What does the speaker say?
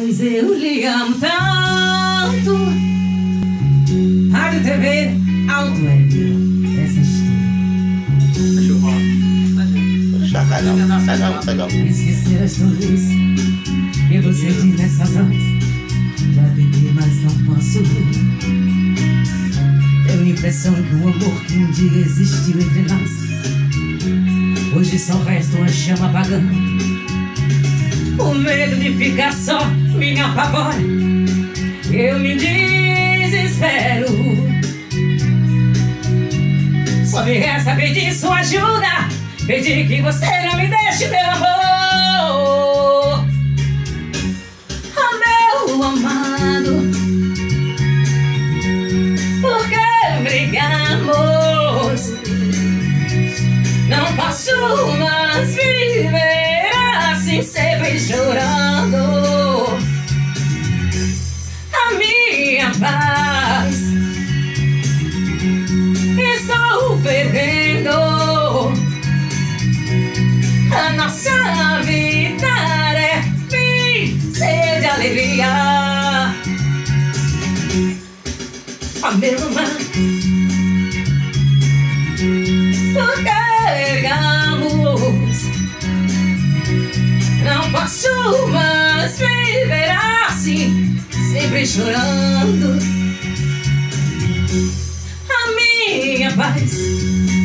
Pois eu lhe amo tanto. Rádio TV Alto Web. Essa história. Deixa eu falar. Esquecer as flores que você diz nessas horas. Já tentei, mas não posso. Tenho a impressão que o amor que um dia existiu entre nós hoje só resta uma chama apagando. O medo de ficar só me apavora. Eu me desespero. Só me resta pedir sua ajuda, pedir que você não me deixe, meu amor. Oh, meu amado, por que brigamos? Não posso mais viver assim, sempre chorando. A minha paz estou perdendo. A nossa vida é cheia de alegria. Oh, meu amado, por que brigamos? Não posso mais viver assim, sempre chorando. A minha paz